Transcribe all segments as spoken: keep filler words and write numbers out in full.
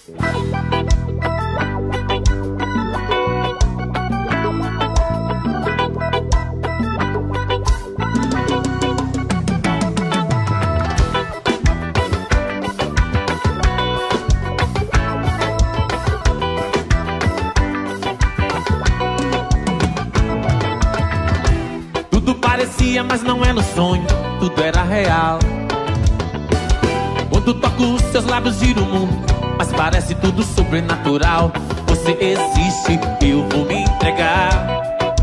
Tudo parecia, mas não era um sonho, tudo era real. Quando toco os seus lábios gira o mundo, mas parece tudo sobrenatural. Você existe, eu vou me entregar.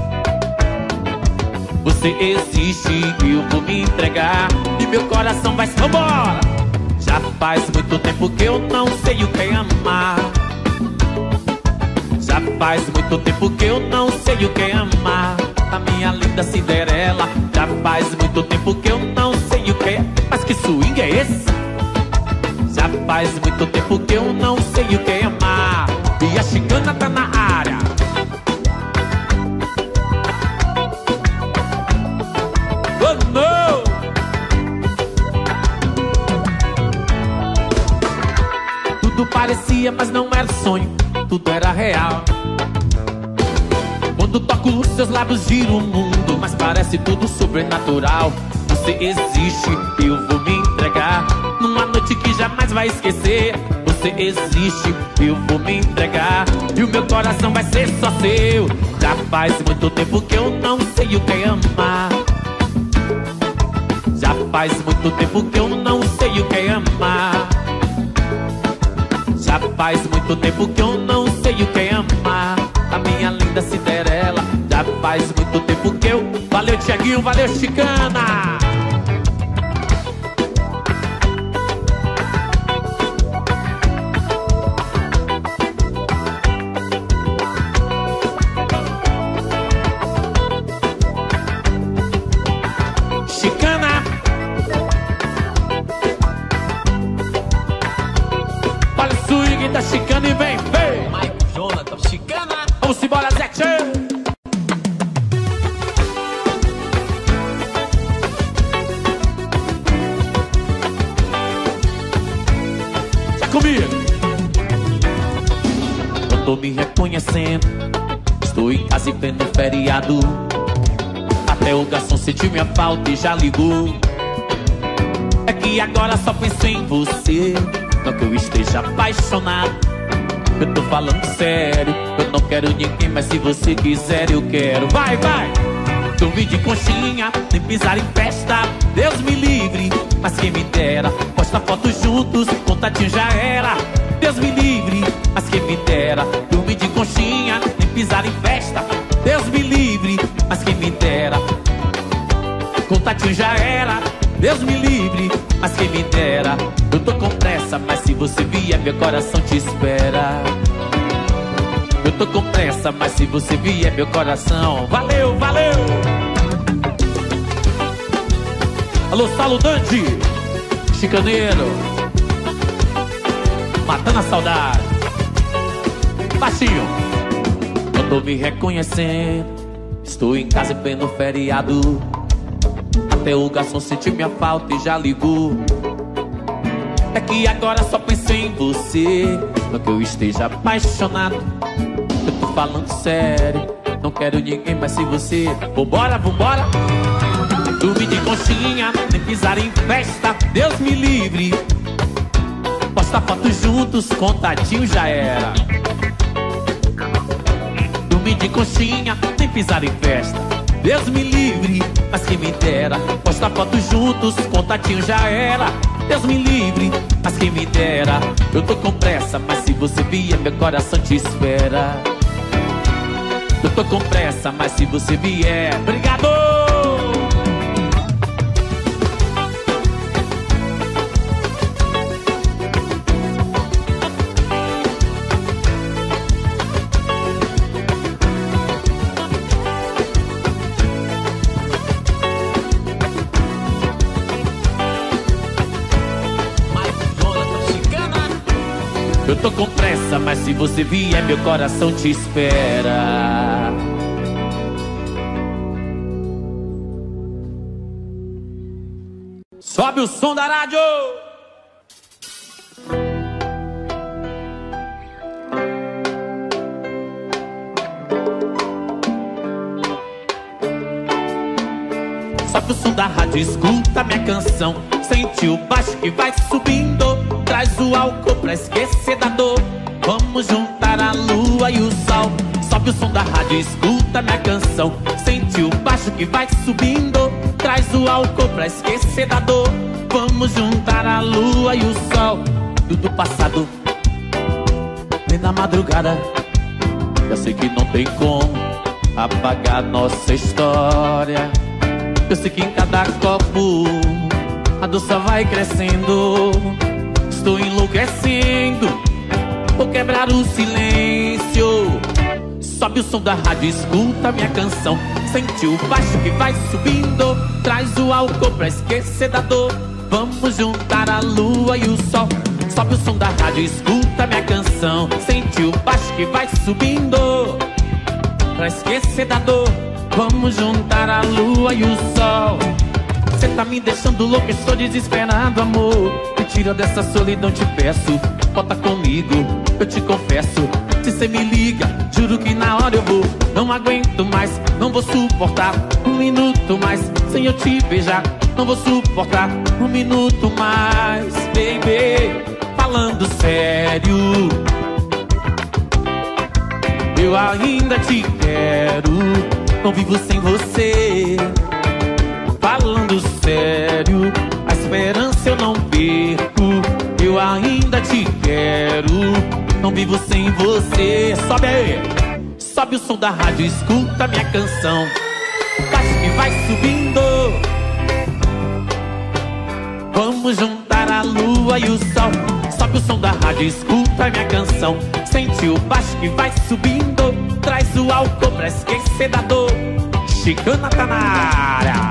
Você existe, eu vou me entregar. E meu coração vai se... Vambora! Já faz muito tempo que eu não sei o que é amar. Já faz muito tempo que eu não sei o que é amar. A minha linda Cinderela. Já faz muito tempo que eu não sei o que é. Mas que swing é esse? Já faz muito tempo que eu não sei o que é amar. E a chicana tá na área. Oh não! Tudo parecia, mas não era sonho, tudo era real. Quando toco os seus lábios gira o mundo, mas parece tudo sobrenatural. Você existe, eu vou me entregar. Numa noite que jamais vai esquecer. Você existe, eu vou me entregar. E o meu coração vai ser só seu. Já faz muito tempo que eu não sei o que é amar. Já faz muito tempo que eu não sei o que é amar. Já faz muito tempo que eu não sei o que é amar. A minha linda Cinderela. Já faz muito tempo que eu... Valeu, Tiaguinho, valeu, Chicana. Chicana. Olha o swing da Chicana e vem, vem. Mike Jonathan, Chicana. Vamos embora, Zé Tchê. Já comigo. Eu tô me reconhecendo. Estou em casa e vendo feriado. Até o garçom sentiu minha falta e já ligou. É que agora só penso em você. Não que eu esteja apaixonado, eu tô falando sério. Eu não quero ninguém, mas se você quiser eu quero. Vai, vai! Dormir de conchinha, nem pisar em festa. Deus me livre, mas quem me dera. Posta foto juntos, contatinho já era. Deus me livre, mas quem me dera. Dormir de conchinha, nem pisar em festa. Deus me livre, mas quem me dera. Contatinho já era. Deus me livre, mas quem me dera. Eu tô com pressa, mas se você vier meu coração te espera. Eu tô com pressa, mas se você vier meu coração... Valeu, valeu! Alô, saludante, chicaneiro, matando a saudade. Baixinho. Eu tô me reconhecendo. Estou em casa em pleno feriado. Até o garçom sentiu minha falta e já ligou. É que agora só penso em você. Não que eu esteja apaixonado, eu tô falando sério. Não quero ninguém, mas se você... Vambora, vambora. Dormir de conchinha, nem pisar em festa. Deus me livre. Posta foto juntos, contatinho já era. Dormir de conchinha, nem pisar em festa. Deus me livre, mas quem me dera. Posta foto juntos, contatinho já era. Deus me livre, mas quem me dera. Eu tô com pressa, mas se você vier meu coração te espera. Eu tô com pressa, mas se você vier... Obrigado! Eu tô com pressa, mas se você vier meu coração te espera. Sobe o som da rádio. Sobe o som da rádio, escuta minha canção. Sente o baixo que vai subindo. Traz o álcool pra esquecer da dor. Vamos juntar a lua e o sol. Sobe o som da rádio, escuta minha canção. Sente o baixo que vai subindo. Traz o álcool pra esquecer da dor. Vamos juntar a lua e o sol. Tudo passado, nem na madrugada. Eu sei que não tem como apagar nossa história. Eu sei que em cada copo a dor só vai crescendo. Estou enlouquecendo, vou quebrar o silêncio. Sobe o som da rádio, escuta minha canção. Sente o baixo que vai subindo. Traz o álcool pra esquecer da dor. Vamos juntar a lua e o sol. Sobe o som da rádio, escuta minha canção. Sente o baixo que vai subindo. Pra esquecer da dor, vamos juntar a lua e o sol. Cê tá me deixando louco, estou desesperado, amor. Me tira dessa solidão, te peço. Volta comigo, eu te confesso. Se cê me liga, juro que na hora eu vou. Não aguento mais, não vou suportar um minuto mais sem eu te beijar. Não vou suportar um minuto mais, baby. Falando sério, eu ainda te quero. Não vivo sem você. Falando sério, a esperança eu não perco. Eu ainda te quero. Não vivo sem você. Sobe aí, sobe o som da rádio, escuta minha canção. Baixo que vai subindo. Vamos juntar a lua e o sol. Sobe o som da rádio, escuta minha canção. Sente o baixo que vai subindo. Traz o álcool pra esquecer da dor. Chicana tá na área.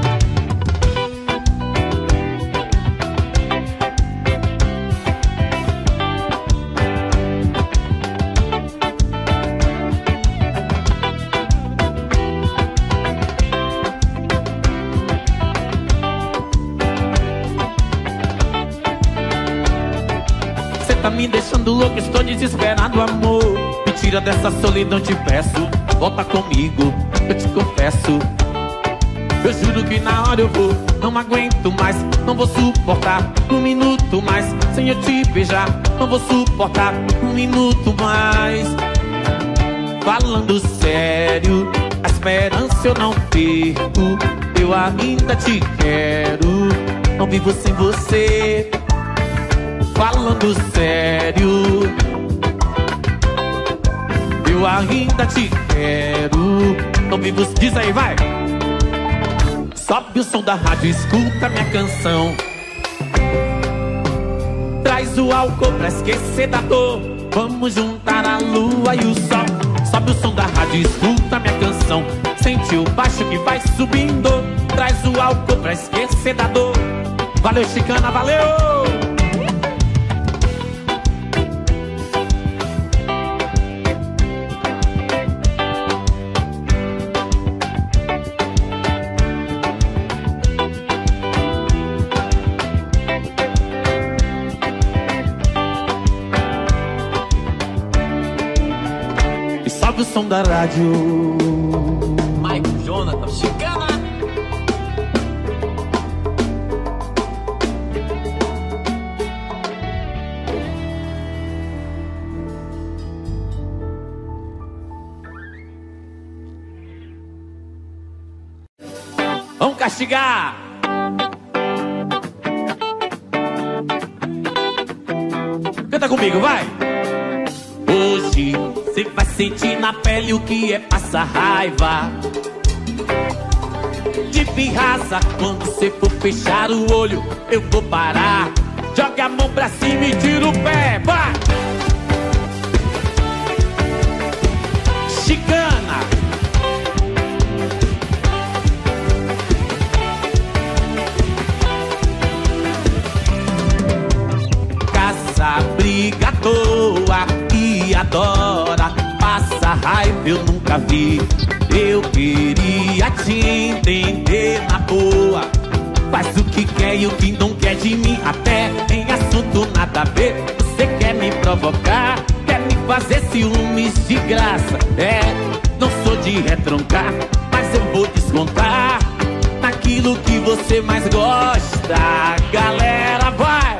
Tá me deixando louco, estou desesperado, amor. Me tira dessa solidão, te peço. Volta comigo, eu te confesso. Eu juro que na hora eu vou. Não aguento mais, não vou suportar um minuto mais sem eu te beijar. Não vou suportar um minuto mais. Falando sério, a esperança eu não perco. Eu ainda te quero. Não vivo sem você. Falando sério, eu ainda te quero. Não vivo, diz aí, vai. Sobe o som da rádio, escuta minha canção. Traz o álcool pra esquecer da dor. Vamos juntar a lua e o sol. Sobe o som da rádio, escuta minha canção. Sente o baixo que vai subindo. Traz o álcool pra esquecer da dor. Valeu, Chicana, valeu! O som da rádio. Mike Jonathan, Chicana. Vamos castigar. Canta comigo, vai. Hoje cê vai sentir na pele o que é passar raiva. De pirraça, quando cê for fechar o olho, eu vou parar. Joga a mão pra cima e tira o pé, vai! Chicana! Casa, briga à toa e adora. Passa raiva, eu nunca vi. Eu queria te entender na boa. Faz o que quer e o que não quer de mim. Até em assunto nada a ver. Você quer me provocar, quer me fazer ciúmes de graça. É, não sou de retroncar, mas eu vou descontar. Aqui daquilo que você mais gosta. Galera, vai!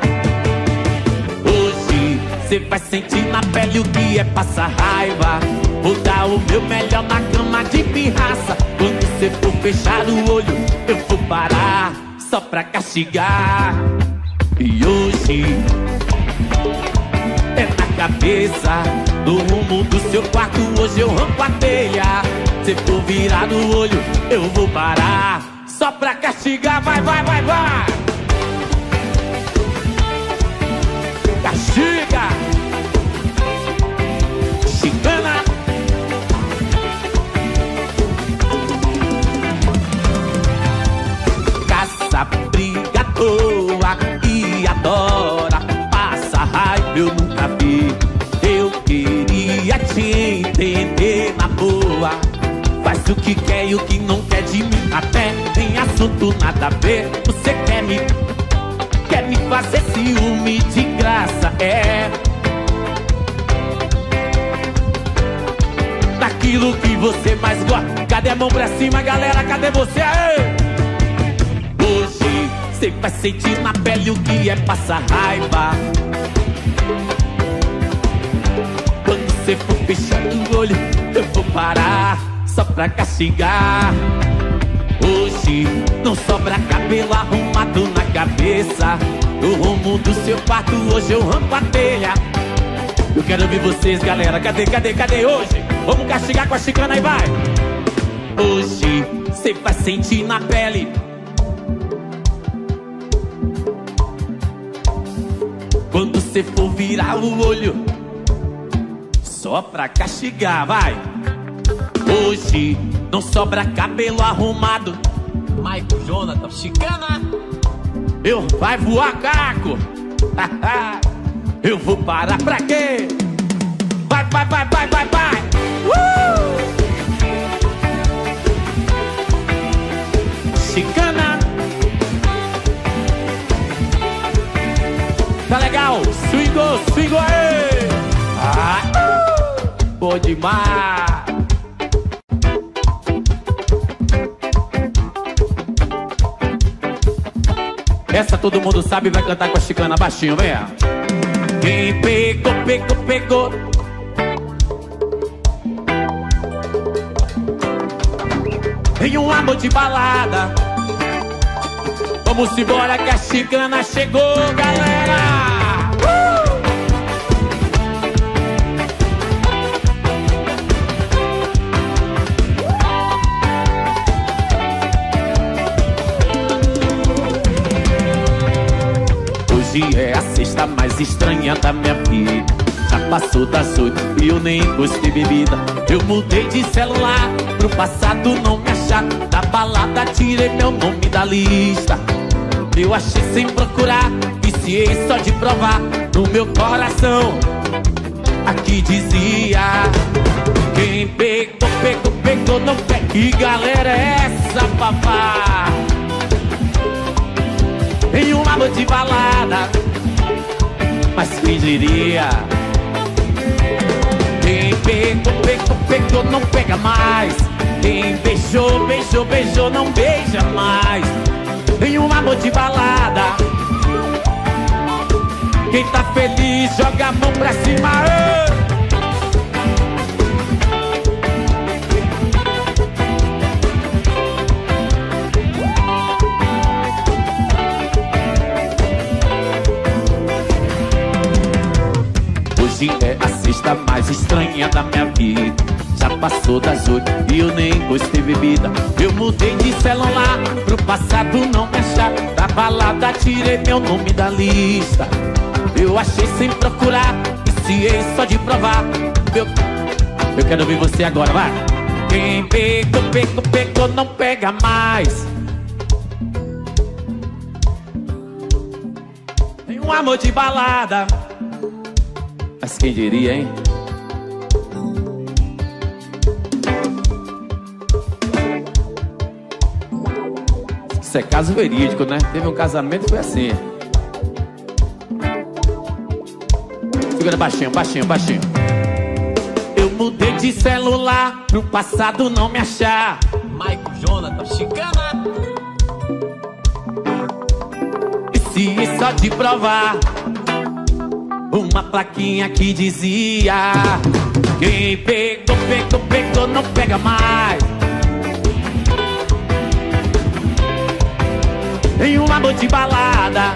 Hoje cê vai sentir na pele o que é passar raiva. Vou dar o meu melhor na cama de pirraça. Quando cê for fechar o olho, eu vou parar só pra castigar. E hoje é na cabeça, no rumo do seu quarto. Hoje eu arranco a telha. Se for virar no olho, eu vou parar só pra castigar. Vai, vai, vai, vai! Castiga! Chicana! Caça, briga à toa e adora. Passa raiva, eu nunca vi. Eu queria te entender na boa. Faz o que quer e o que não quer de mim. Até tem assunto nada a ver. Você quer me, quer me fazer ciúme de graça, é. Daquilo que você mais gosta. Cadê a mão pra cima, galera? Cadê você? Aê! Hoje você vai sentir na pele o que é passar raiva. Quando você for fechar o olho, eu vou parar só pra castigar. Hoje não sobra cabelo arrumado na cabeça. No rumo do seu quarto, hoje eu arranco a telha. Eu quero ver vocês, galera. Cadê, cadê, cadê hoje? Vamos castigar com a chicana e vai! Hoje cê vai sentir na pele. Quando cê for virar o olho, só pra castigar, vai! Hoje não sobra cabelo arrumado. Michael Jonathan, chicana. Eu vai voar caco. Eu vou parar pra quê? Vai, vai, vai, vai, vai, vai. Uh! Chicana. Tá legal? Swingou, swingou aí. Ah, uh! Bom demais. Essa todo mundo sabe, vai cantar com a chicana baixinho, vem. Quem pegou, pegou, pegou. Tem um amor de balada. Vamos embora que a chicana chegou, galera. Hoje é a sexta mais estranha da minha vida. Já passou das oito e eu nem gostei de bebida. Eu mudei de celular pro passado não me achar. Da balada tirei meu nome da lista. Eu achei sem procurar, viciei só de provar. No meu coração aqui dizia: quem pegou, pegou, pegou, não pega. Que galera é essa, papá? Em um amor de balada, mas quem diria? Quem pegou, pegou, pegou, não pega mais. Quem beijou, beijou, beijou, não beija mais. Em um amor de balada, quem tá feliz joga a mão pra cima. Ei! Hoje é a sexta mais estranha da minha vida. Já passou das oito e eu nem gostei de bebida. Eu mudei de celular pro passado não me achar. Da balada tirei meu nome da lista. Eu achei sem procurar, viciei só de provar. Eu, eu quero ver você agora, vai. Quem pegou, pegou, pegou, não pega mais. Tem um amor de balada, mas quem diria, hein? Isso é caso verídico, né? Teve um casamento e foi assim. Segura baixinho, baixinho, baixinho. Eu mudei de celular pro passado não me achar. Michael Jonathan, chicana. só de provar uma plaquinha que dizia: quem pegou, pegou, pegou, não pega mais. Em uma noite de balada,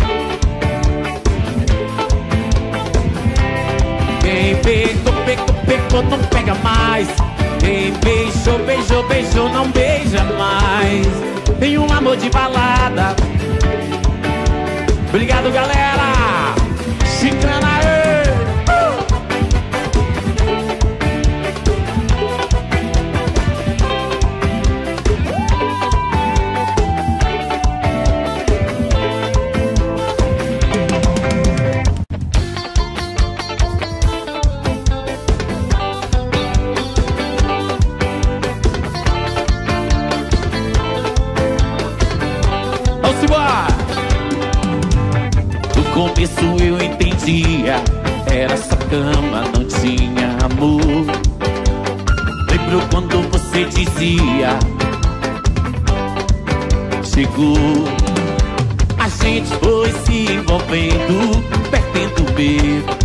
quem pegou, pegou, pegou, não pega mais. Quem beijou, beijou, beijou, não beija mais. Tem um amor de balada. Obrigado, galera. Chicana, ê! No começo eu entendia, era só cama, não tinha amor. Lembro quando você dizia: chegou. A gente foi se envolvendo, perdendo medo.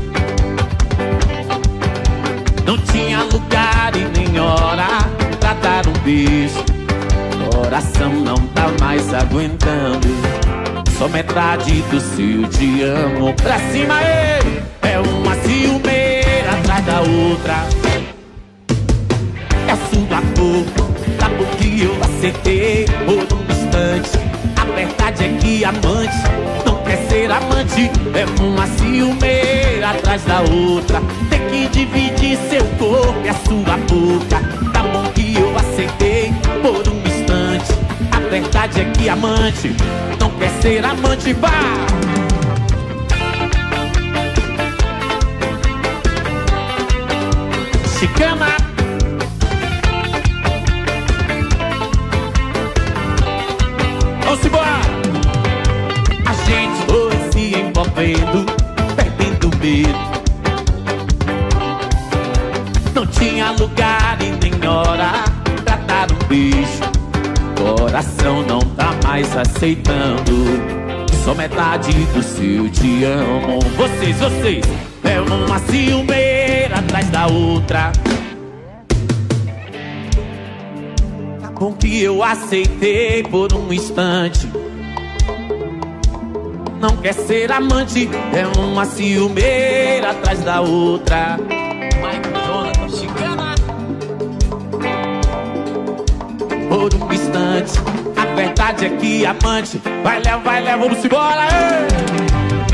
Não tinha lugar e nem hora pra dar um beijo. Coração não tá mais aguentando, só metade do seu te amo. Pra cima, ei! É uma ciumeira atrás da outra. É a sua cor, tá bom que eu aceitei por um instante. A verdade é que amante não quer ser amante. É uma ciumeira atrás da outra. Tem que dividir seu corpo e a sua boca. Tá bom que eu aceitei por um instante. A verdade é que amante não quer ser amante. Vá! Chicana. Vamos embora! A gente foi se envolvendo, perdendo medo. Não tinha lugar e nem hora pra dar um beijo. Coração não tá mais aceitando, só metade do seu te amo. Vocês, vocês, é uma ciumeira atrás da outra. Tá bom que eu aceitei por um instante. Não quer ser amante, é uma ciumeira atrás da outra. Michael Jonathan, Chicana. Por um instante, a verdade é que amante vai, leva, vai, leva, vamos embora, ei!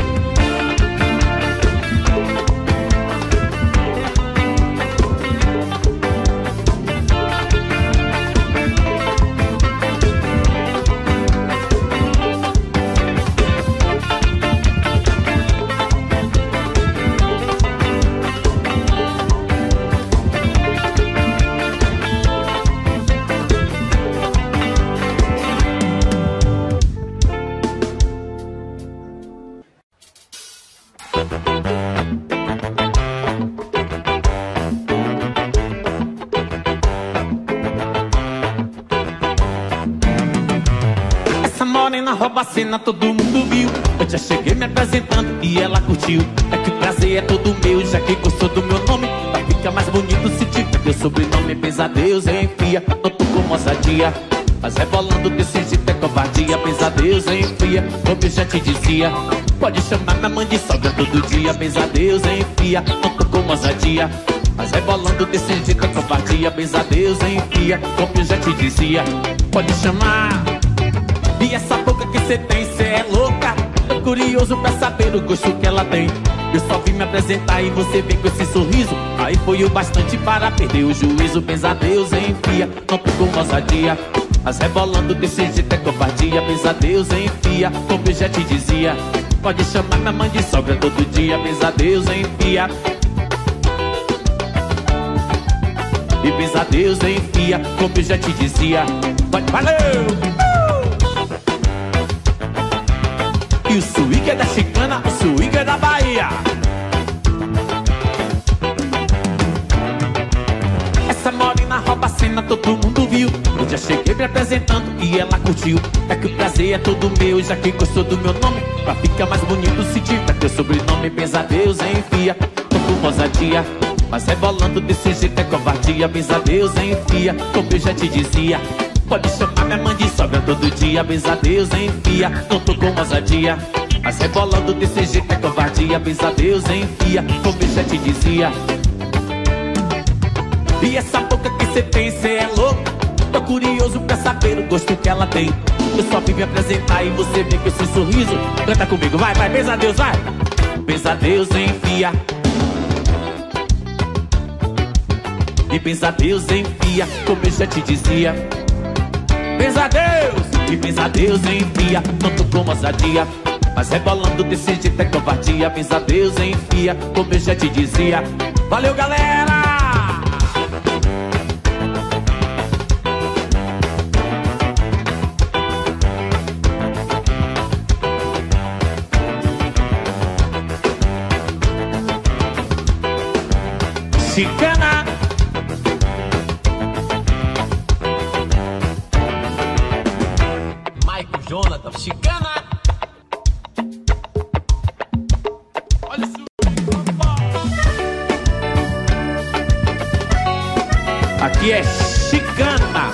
Morena rouba a cena, todo mundo viu. Eu já cheguei me apresentando e ela curtiu. É que o prazer é todo meu, já que gostou do meu nome. Vai ficar mais bonito se tiver teu sobrenome. Pesadeus enfia, não tô com ousadia, mas rebolando desse jeito é covardia. Pesadeus enfia, como eu já te dizia. Pode chamar minha mãe de sogra todo dia. Pesadeus enfia, não tô com ousadia, mas rebolando desse jeito é covardia. Pesadeus enfia, como eu já te dizia. Pode chamar. E essa boca que cê tem, cê é louca. Tô curioso pra saber o gosto que ela tem. Eu só vim me apresentar e você vem com esse sorriso. Aí foi o bastante para perder o juízo. Pesadeus enfia, não tô com ousadia, mas rebolando desse jeito é covardia. Pesadeus enfia, como eu já te dizia. Pode chamar minha mãe de sogra todo dia. Pesadeus enfia. E pesadeus enfia, como eu já te dizia. Pode, valeu! E o swing é da Chicana, o swing é da Bahia. Essa morena rouba a cena, todo mundo viu. Eu já cheguei me apresentando e e ela curtiu. É que o prazer é todo meu, já que gostou do meu nome. Pra ficar mais bonito se tiver teu sobrenome. Benza a Deus, enfia, tô com ousadia, mas rebolando desse jeito é covardia. Benza a Deus, enfia, como eu já te dizia. Pode chamar minha mãe de sogra todo dia. Benza a Deus, enfia, não tô com ousadia, mas rebolando desse jeito é covardia. Benza a Deus, enfia, como eu já te dizia. E essa boca que cê tem, cê é louco. Tô curioso pra saber o gosto que ela tem. Eu só vim me apresentar e você vem com esse sorriso. Canta comigo, vai, vai, benza a Deus, vai. Benza a Deus, enfia, e benza a Deus, enfia, como eu já te dizia. Benza a Deus, e benza a Deus, enfia, não tô com ousadia, mas rebolando desse jeito é covardia. Benza a Deus, enfia, como eu já te dizia. Valeu, galera! Chicana. Michael Jonathan, Chicana. Olha isso. Aqui é Chicana.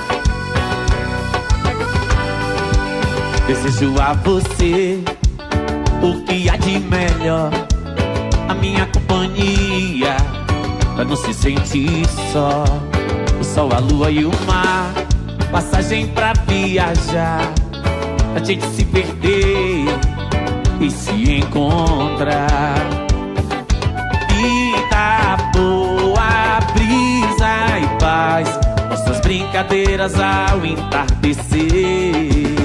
Desejo a você o que há de melhor, a minha companhia, pra não se sentir só. O sol, a lua e o mar, passagem pra viajar, a gente se perder e se encontrar. Vida boa, brisa e paz, nossas brincadeiras ao entardecer.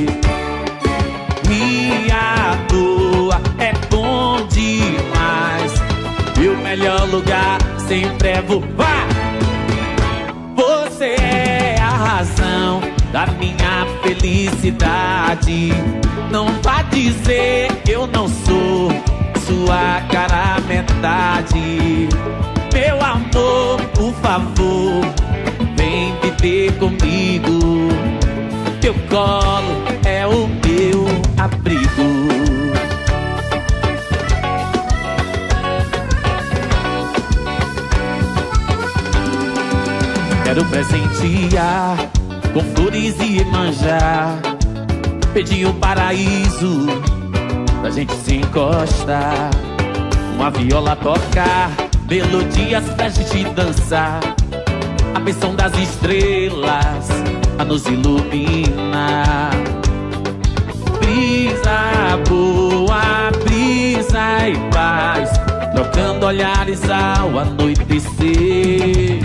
E à toa é bom demais, e o melhor lugar sempre é voar. Você é a razão da minha felicidade. Não vá dizer que eu não sou sua cara metade. Meu amor, por favor, vem viver comigo. Teu colo é o meu abrigo. Quero presentear com flores e manjar, pedir um paraíso pra gente se encostar, uma viola tocar, melodias pra gente dançar, a bênção das estrelas a nos iluminar. Brisa boa, brisa e paz, trocando olhares ao anoitecer.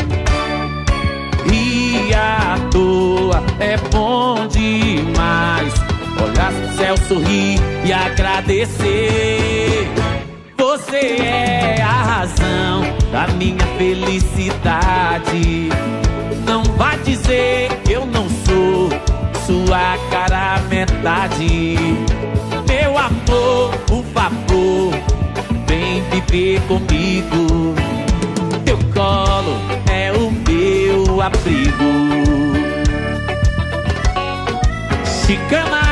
E à toa é bom demais, olhar pro céu, sorrir e agradecer. Você é a razão da minha felicidade. Não vá dizer que eu não sou sua cara metade. Meu amor, por favor, vem viver comigo. Teu colo é o meu abrigo. Chicana.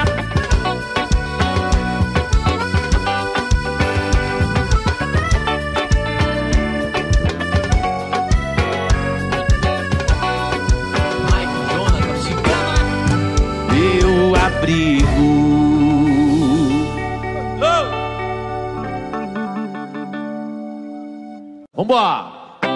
Michael Jonathan, Chicana. Meu abrigo. Oh! Vambora!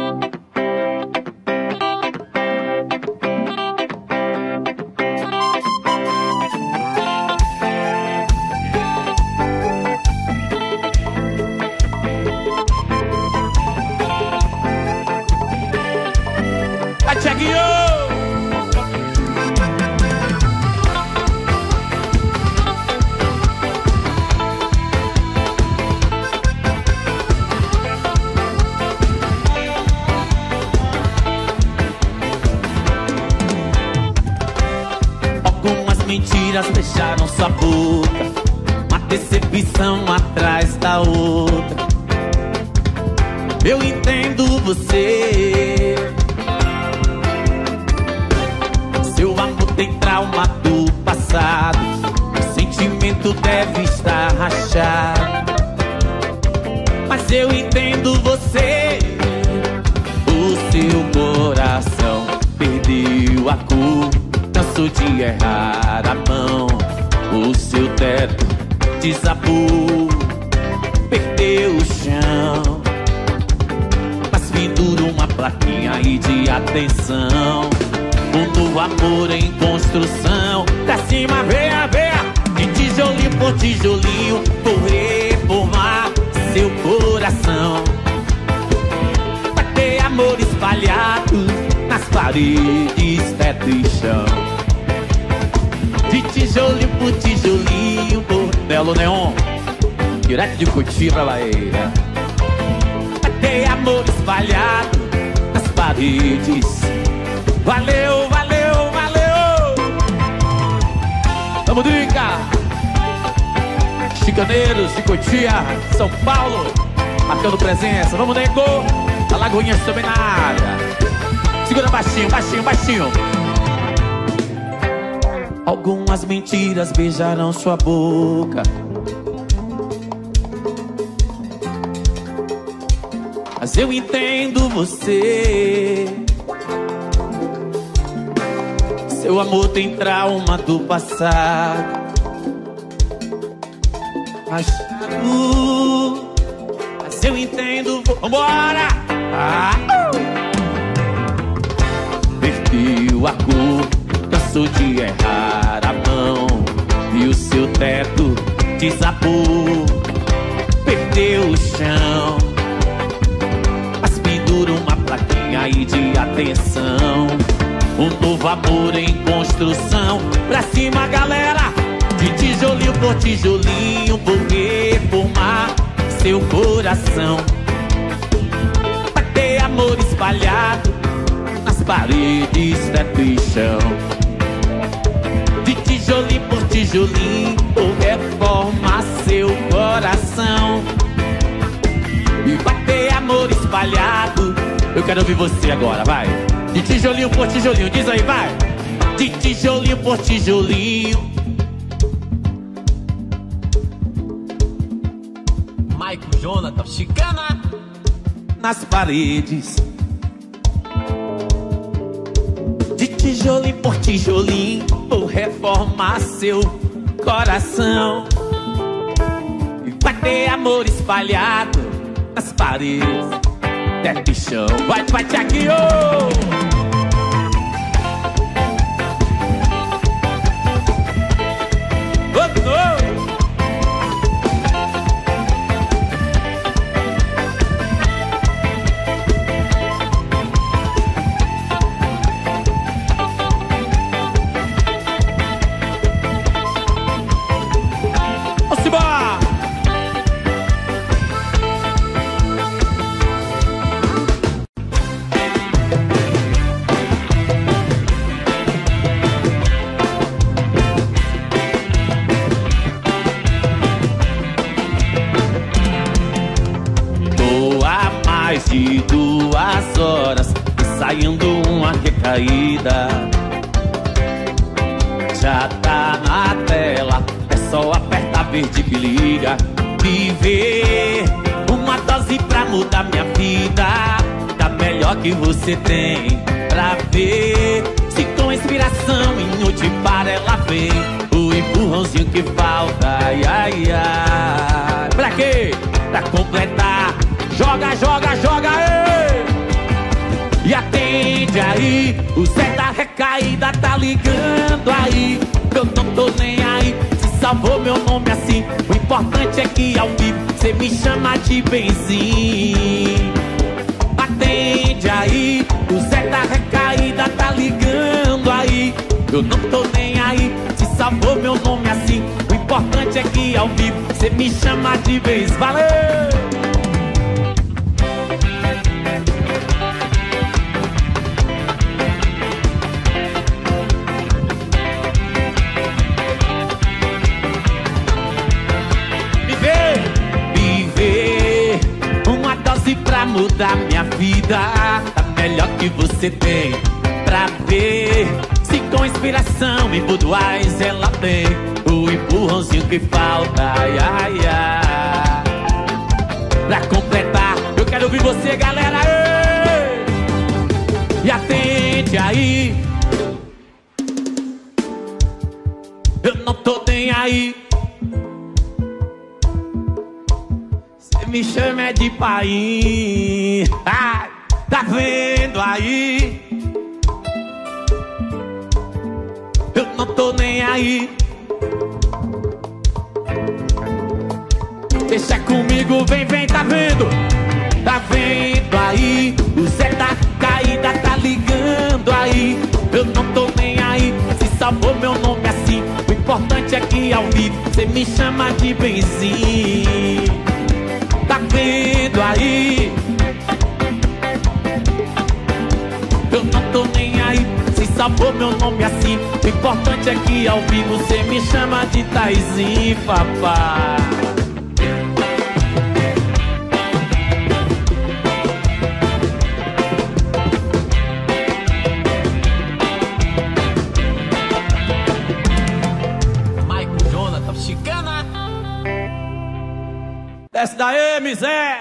Mentiras fecharam sua boca, uma decepção atrás da outra. Eu entendo você, seu amor tem trauma do passado. passado, o sentimento deve estar rachado. Mas eu entendo você, o seu coração perdeu a cor, cansou de errar a mão, o seu teto desabou, perdeu o chão. Mas pendura uma plaquinha aí de atenção, um novo amor em construção. Pra cima, venha, venha, de tijolinho por tijolinho, vou reformar seu coração. Vai ter amor espalhado nas paredes, teto e chão. De tijolinho por tijolinho, por Belo Neon, direto de Cotia pra Bahia. Vai ter amor espalhado nas paredes. Valeu, valeu, valeu. Vamos, Drica. Chicaneiros de Cotia, São Paulo, marcando presença. Vamos, nego. A Lagoinha também na área. Segura baixinho, baixinho, baixinho. Algumas mentiras beijarão sua boca, mas eu entendo você. Seu amor tem trauma do passado, mas, uh, mas eu entendo. Vambora! Ah, uh. Perdeu a cor, cansou de errar a mão, e o seu teto desabou, perdeu o chão. Mas pendura uma plaquinha aí de atenção, um novo amor em construção. Pra cima, galera, de tijolinho por tijolinho, vou reformar seu coração. Vai ter amor espalhado nas paredes, teto e chão. De tijolinho por tijolinho, vou reformar seu coração. E vai ter amor espalhado. Eu quero ouvir você agora, vai. De tijolinho por tijolinho, diz aí, vai. De tijolinho por tijolinho. Michael Jonathan, Chicana. Nas paredes. De tijolinho por tijolinho, vou reformar seu coração. E vai ter amor espalhado nas paredes, teto e chão. Vai, vai, Tiaguinho! Oh, oh. Vamos embora! Mais de duas horas ensaiando uma recaída. Já tá na tela, é só apertar verde que liga. Viver uma dose pra mudar minha vida, da melhor que você tem pra ver. Se com inspiração em noite para ela vem, o empurrãozinho que falta, ai, ai, ai. Pra quê? Pra completar. Joga, joga, joga, ei! E atende aí, o Zé da recaída tá ligando aí. Eu não tô nem aí, se salvou meu nome assim. O importante é que ao vivo cê me chama de benzinho. Atende aí, o Zé da recaída tá ligando aí. Eu não tô nem aí, se salvou meu nome assim. O importante é que ao vivo cê me chama de vez. Valeu! Pra mudar minha vida, a melhor que você tem pra ver. Se com inspiração e Budweiser ela tem o empurrãozinho que falta, ai, ai, ai. Pra completar, eu quero ouvir você, galera, ei! E atende aí, eu não tô nem aí. Cê me chama é de pai, ai, tá vendo aí? Eu não tô nem aí. Deixa comigo, vem, vem, tá vendo? Tá vendo aí? O Zé da caída tá ligando aí. Eu não tô nem aí. Se salvou meu nome assim. O importante é que ao vivo cê me chama de benzinho. Tá vendo aí? Eu não tô nem aí. Se salvou meu nome assim. O importante é que ao vivo cê me chama de Taizinho, papai. Michael Jonathan, Chicana. Desce daí, Mizé.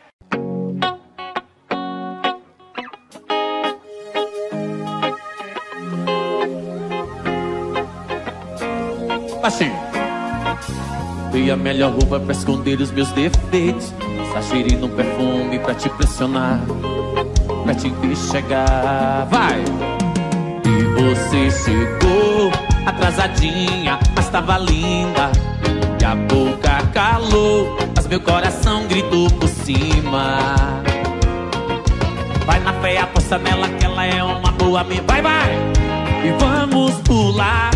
Assim, dei a melhor roupa pra esconder os meus defeitos. Exagerei no perfume pra te pressionar, pra te enxergar. Vai! E você chegou atrasadinha, mas tava linda. E a boca calou, mas meu coração gritou por cima. Vai na fé, aposta nela que ela é uma boa amiga. Vai, vai! E vamos pular.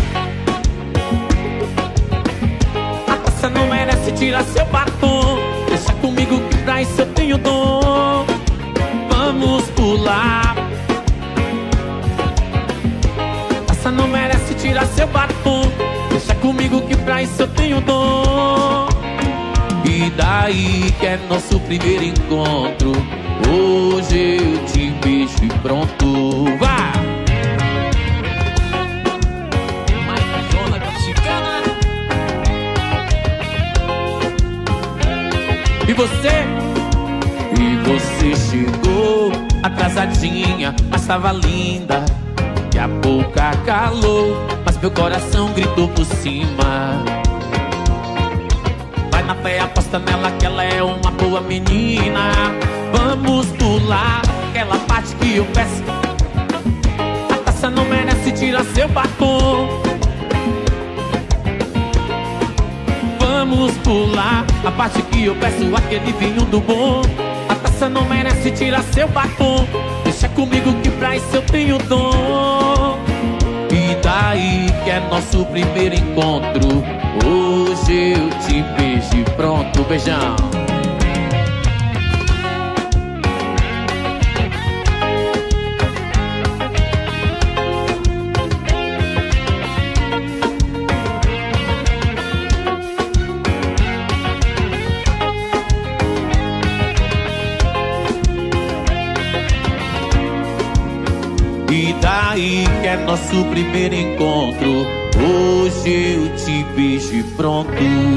Você não merece tirar seu batom. Deixa comigo que pra isso eu tenho dom. Vamos pular. Você não merece tirar seu batom. Deixa comigo que pra isso eu tenho dom. E daí que é nosso primeiro encontro. Hoje eu te beijo e pronto. Vai! Michael Jonathan, Chicana. E você? E você chegou atrasadinha, mas tava linda. E a boca calou, mas meu coração gritou por cima. Vai na fé, aposta nela que ela é uma boa menina. Vamos pular aquela parte que eu peço. A taça não merece tirar seu batom. Vamos pular a parte que eu peço, aquele vinho do bom. A taça não merece tirar seu batom. Deixa comigo que pra isso eu tenho dom. E daí que é nosso primeiro encontro. Hoje eu te beijo e pronto, beijão. E daí que é nosso primeiro encontro. Hoje eu te beijo e pronto.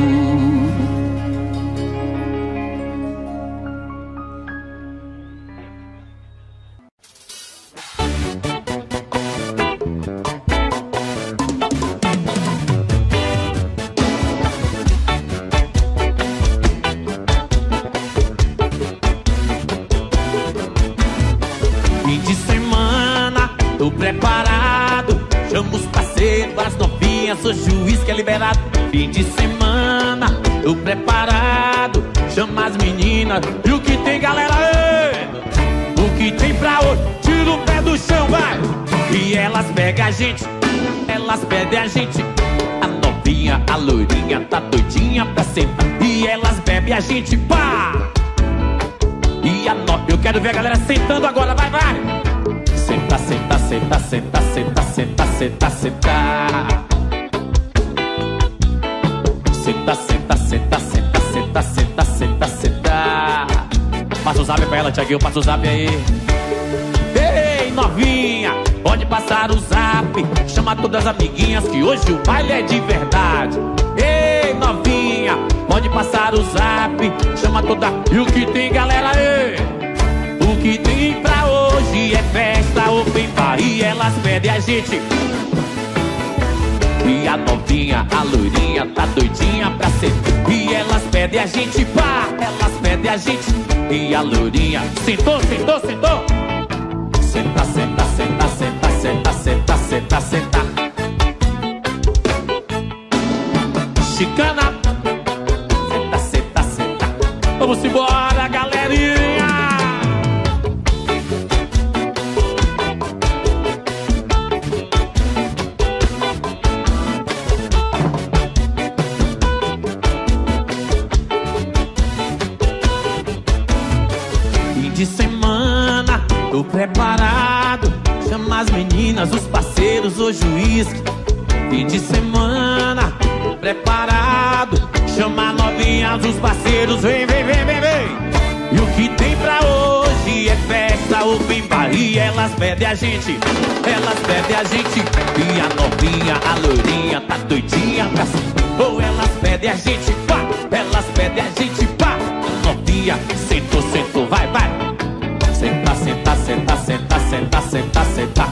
Fim de semana, tô preparado. Chamo os parceiros, as novinhas, sou juiz que é liberado. Fim de semana, tô preparado. Chama as meninas, e o que tem, galera? Ei! O que tem pra hoje? Tira o pé do chão, vai! E elas pegam a gente, elas pedem a gente. A novinha, a loirinha, tá doidinha pra sentar. E elas bebem a gente, pá! E a no... Eu quero ver a galera sentando agora, vai, vai! Senta, senta, senta, senta, senta, senta, senta, senta. Senta, senta, senta, senta, senta, senta, senta, senta. Passa o zap pra ela, Thiaguinho, passa o zap aí. Ei, novinha, pode passar o zap. Chama todas as amiguinhas que hoje o baile é de verdade. Ei, novinha, pode passar o zap. Chama toda... E o que tem, galera, ei? O que tem pra hoje é festa open bar e elas pedem a gente. E a novinha, a loirinha, tá doidinha pra ser. E elas pedem a gente, pá, elas pedem a gente. E a loirinha, sentou, sentou, sentou. Senta, senta, senta, senta, senta, senta, senta, senta. Chicana. Senta, senta, senta. Vamos embora, galerinha. De semana, tô preparado. Chama as meninas, os parceiros, hoje o uísque. Fim de semana, tô preparado. Chama novinhas, os parceiros, vem, vem, vem, vem, vem. E o que tem pra hoje é festa open bar e elas pedem a gente. Elas pedem a gente. E a novinha, a loirinha, tá doidinha pra cima. Ou elas pedem a gente, pá. Elas pedem a gente, pá. Novinha, sentou, sentou, vai, vai. Senta, senta, senta, senta, senta, senta, senta.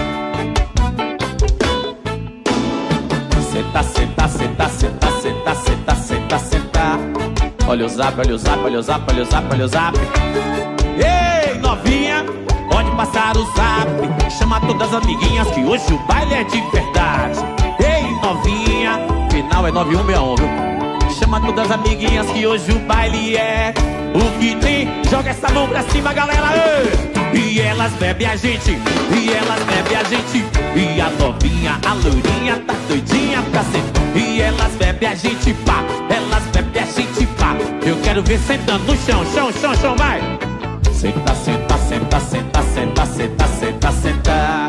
Senta, senta, senta, senta, senta, senta, senta, senta. Olha o zap, olha o zap, olha o zap, olha o zap, olha o zap. Ei, novinha, pode passar o zap. Chama todas as amiguinhas que hoje o baile é de verdade. Ei, novinha, final é nove um seis um, viu? Chama todas as amiguinhas que hoje o baile é... O que tem? Joga essa mão pra cima, galera! Ei! E elas bebem a gente, e elas bebem a gente. E a novinha, a loirinha, tá doidinha pra ser. E elas bebem a gente, pá. Elas bebem a gente, pá. Eu quero ver sentando no chão, chão, chão, chão, vai! Senta, senta, senta, senta, senta, senta, senta, senta.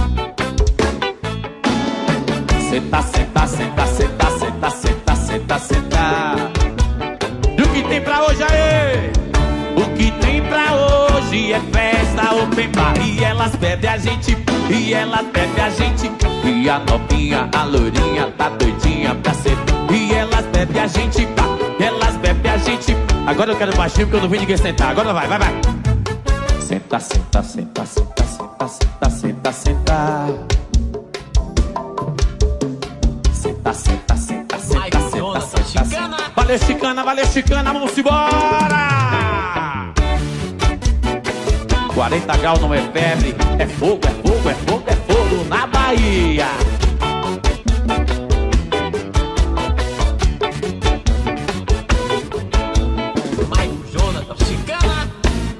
Senta, senta, senta, senta, senta, senta, senta, senta. E o que tem pra hoje aí? O que tem pra hoje é festa open bar e elas pedem a gente. E elas pedem a gente. E a novinha, a loirinha, tá doidinha pra ser. E elas pedem a gente, pá. Elas bebem a gente. Agora eu quero baixinho porque eu não vi ninguém sentar. Agora vai, vai, vai. Senta, senta, senta, senta, senta, senta, senta, senta. Senta, senta, senta, senta, senta, senta, senta. Valeu, chicana, valeu, chicana, vamos embora! quarenta graus não é febre, é fogo, é fogo, é fogo, é fogo na Bahia. Michael Jonathan, chicana.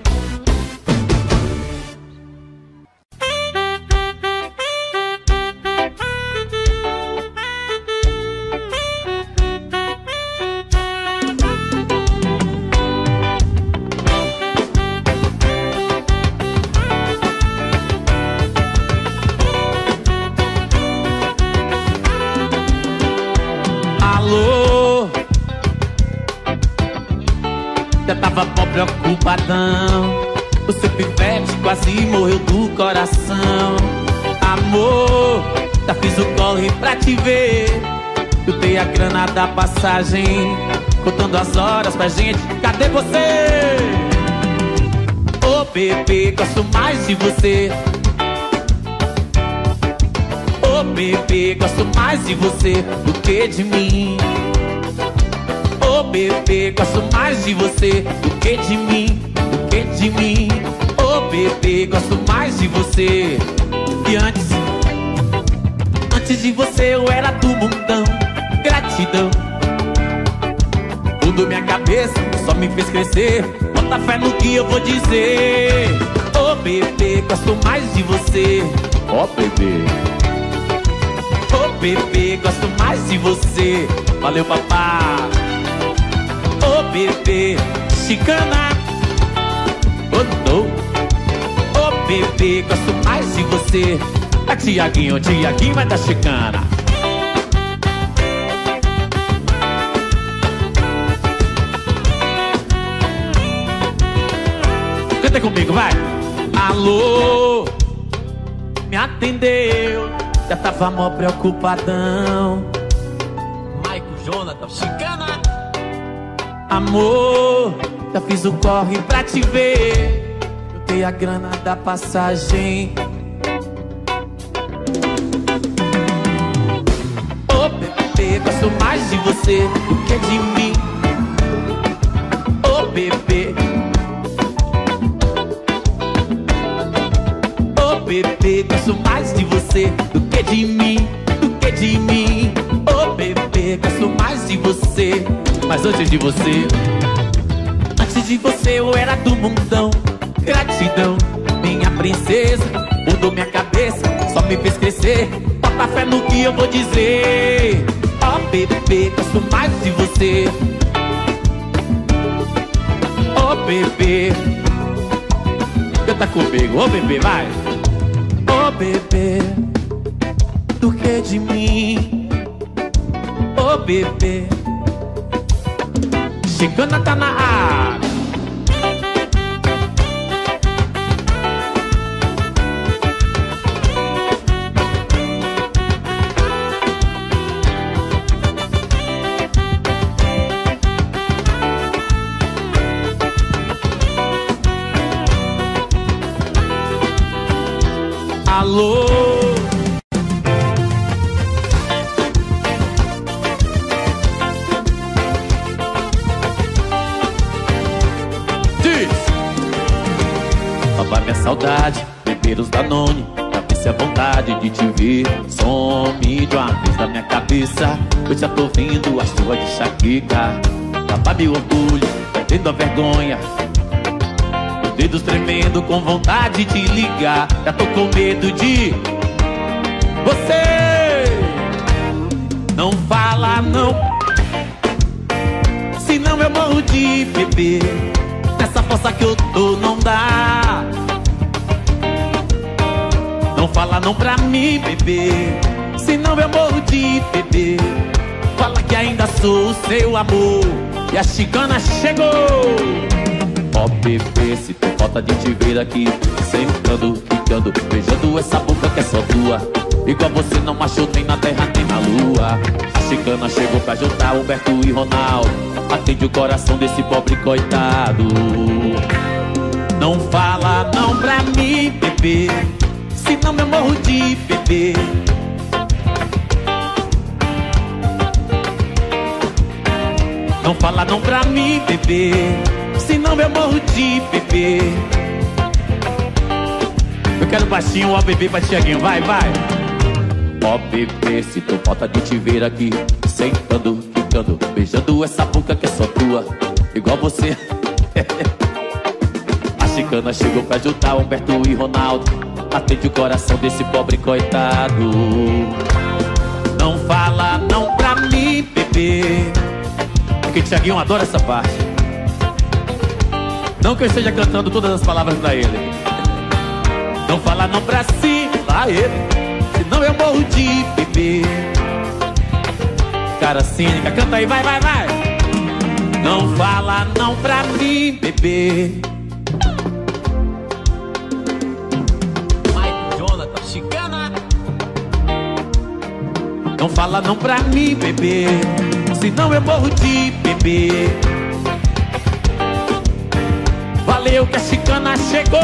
Já tava pobre, ocupadão. O seu pivete quase morreu do coração. Amor, já fiz o corre pra te ver. Eu dei a grana da passagem, contando as horas pra gente. Cadê você? Ô, oh, bebê, gosto mais de você. Ô, oh, bebê, gosto mais de você do que de mim. Ô, oh, bebê, gosto mais de você do que de mim, do que de mim. Ô, oh, bebê, gosto mais de você. E antes, antes de você eu era do mundão. Gratidão mudou minha cabeça, só me fez crescer. Bota fé no que eu vou dizer. Ô, oh, bebê, gosto mais de você. Ó, oh, bebê. Ô, oh, bebê, gosto mais de você. Valeu, papá. Ô, oh, bebê, chicana. Oh, não. Ô, oh, bebê, gosto mais de você. A Tiaguinho, o Tiaguinho vai da chicana. Canta comigo, vai. Alô, me atendeu, já tava mó preocupadão. Michael Jonathan, chicana. Amor, já fiz o corre pra te ver, eu dei a grana da passagem. Oh bebê, gosto mais de você do que de mim. Oh bebê, oh bebê, gosto mais de você do que de mim, do que de mim. Oh bebê, gosto mais de você. Mas antes de você, antes de você eu era do mundão. Gratidão, minha princesa, mudou minha cabeça, só me fez crescer. Bota fé no que eu vou dizer. Oh bebê, gosto mais de você. Oh bebê, canta comigo, oh bebê, vai. Oh bebê, do que de mim. Oh bebê, chicana tá na área. Alô, diz. Babar minha saudade, beber os Danone, pra ver se a vontade de te ver some de uma vez da minha cabeça. Eu já tô vindo a sua de Shakira. Babar meu orgulho, perdendo a vergonha, dedos tremendo com vontade de ligar. Já tô com medo de você. Não fala não, senão eu morro de beber. Nessa força que eu tô não dá. Não fala não pra mim, bebê, senão eu morro de beber. Fala que ainda sou o seu amor e a chicana chegou. Ó oh, bebê, se tem falta de te ver aqui, sentando, ficando, beijando essa boca que é só tua. Igual você não achou nem na terra nem na lua. A chicana chegou pra juntar Humberto e Ronaldo. Atende o coração desse pobre coitado. Não fala não pra mim, bebê, senão eu morro de beber. Não fala não pra mim, bebê, senão eu morro de beber. Eu quero baixinho, ó bebê pra Tiaguinho, vai, vai. Ó bebê, se tô falta de te ver aqui, sentando, ficando, beijando essa boca que é só tua. Igual você. A chicana chegou pra juntar Humberto e Ronaldo. Atende o coração desse pobre coitado. Não fala não pra mim, bebê, porque Tiaguinho adora essa parte. Não que eu esteja cantando todas as palavras pra ele. Não fala não pra si, lá ele, senão eu morro de beber. Cara cínica, canta aí, vai, vai, vai. Não fala não pra mim, bebê. Michael Jonathan, chicana. Não fala não pra mim, bebê, senão eu morro de beber. Valeu que a chicana chegou.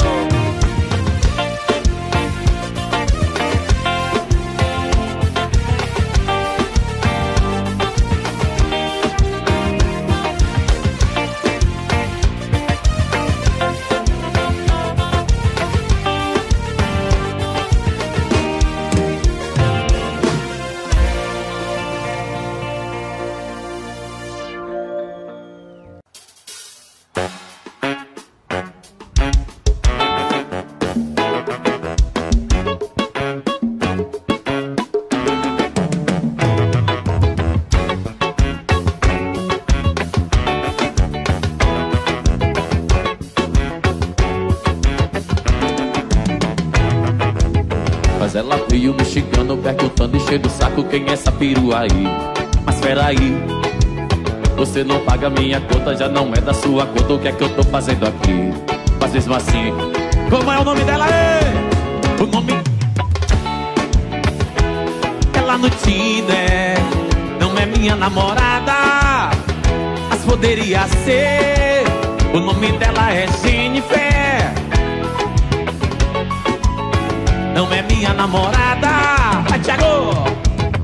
Mas ela veio me xingando, perguntando, enchendo o saco, quem é essa perua aí? Mas peraí, você não paga minha conta, já não é da sua conta, o que é que eu tô fazendo aqui? Mas mesmo assim, como é o nome dela? Ei! O nome ela no Tinder não é minha namorada, mas poderia ser. O nome dela é Jennifer, não é minha namorada. Vai, Thiago!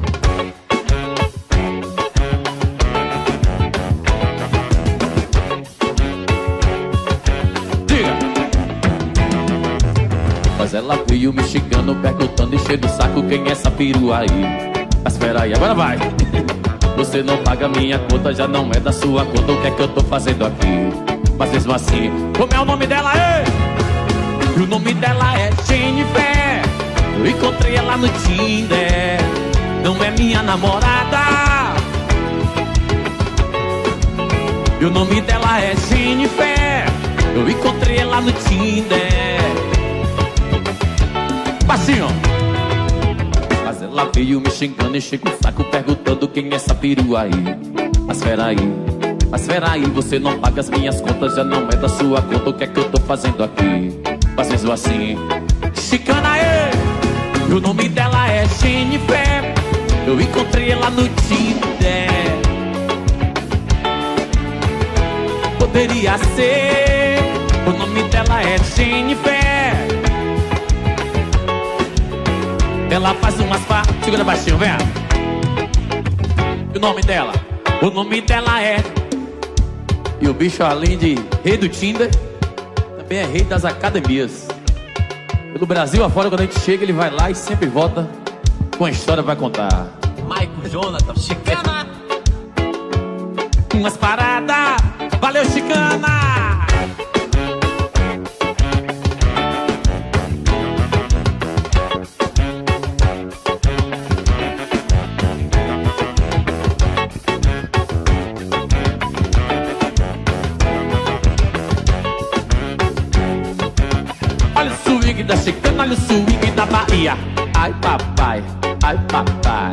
Mas ela veio me xingando, perguntando, enchendo o saco, quem é essa perua aí? Mas espera aí, agora vai. Você não paga minha conta, já não é da sua conta, o que é que eu tô fazendo aqui? Mas mesmo assim, como é o nome dela, ei? E o nome dela é Jennifer, eu encontrei ela no Tinder, não é minha namorada. E o nome dela é Jennifer, eu encontrei ela no Tinder. Baixinho. Mas ela veio me xingando, enchendo o saco, perguntando quem é essa perua aí. Mas peraí, mas peraí, você não paga as minhas contas, já não é da sua conta, o que é que eu tô fazendo aqui? Mas mesmo assim, chicana aí. E o nome dela é Jennifer, eu encontrei ela no Tinder. Poderia ser. O nome dela é Jennifer, ela faz umas fa... Segura baixinho, vem. E o nome dela? O nome dela é... E o bicho, além de rei do Tinder, também é rei das academias. Pelo Brasil afora, quando a gente chega, ele vai lá e sempre volta com a história pra contar. Michael Jonathan, chicana. Umas paradas. Valeu, chicana. Da chicana, olha o swing da Bahia. Ai papai, ai papai.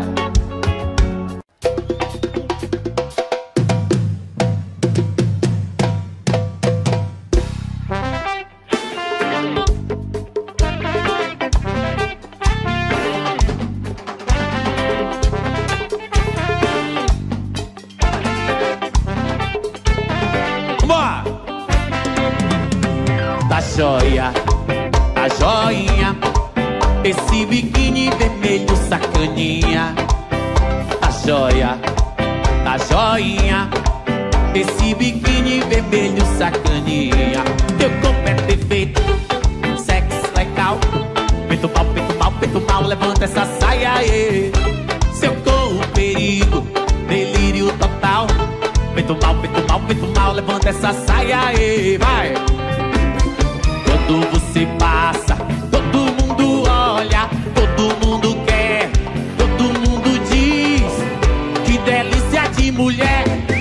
Vambora! Tá joia, a joinha, esse biquíni vermelho sacaninha. A joia, a joinha, esse biquíni vermelho sacaninha. Teu corpo é perfeito, sexo legal. Peito mal, peito mal, peito mal, levanta essa saia aí. Seu corpo perigo, delírio total. Peito mal, peito mal, peito mal, levanta essa saia aí. Vai! Quando você passa, todo mundo olha, todo mundo quer, todo mundo diz: que delícia de mulher,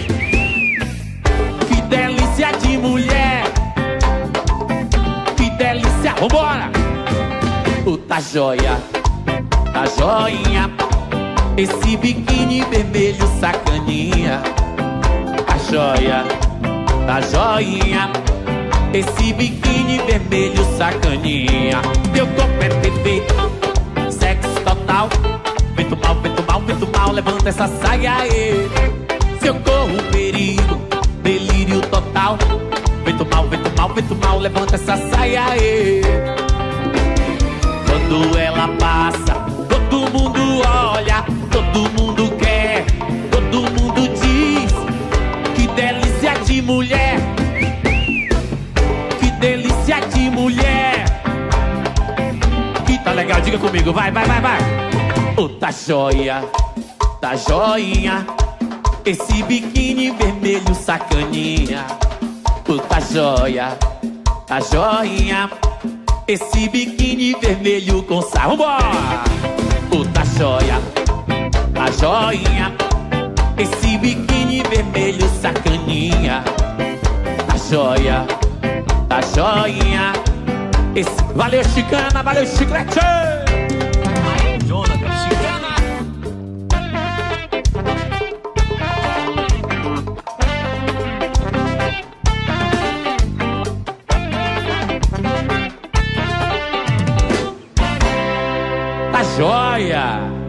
que delícia de mulher, que delícia. Vambora! O tá joia, tá joinha, esse biquíni vermelho sacaninha. Tá joia, tá joinha, esse biquíni vermelho sacaninha. Teu corpo é perfeito, sexo total. Vento mal, vento mal, vento mal, levanta essa saia aí. Seu corpo perigo, delírio total. Vento mal, vento mal, vento mal, levanta essa saia aí. Quando ela passa, todo mundo olha, todo mundo quer, todo mundo diz: que delícia de mulher, delícia de mulher. Que tá legal, diga comigo, vai, vai, vai, vai. Oh, tá joia, tá joinha, esse biquíni vermelho sacaninha. Oh, tá joia, tá joinha, esse biquíni vermelho com sal. Vambora! Oh, tá joia, tá joinha, esse biquíni vermelho sacaninha. Tá joia, tá joinha, esse... Valeu, chicana, valeu, chiclete! Jonathan, chicana. joia.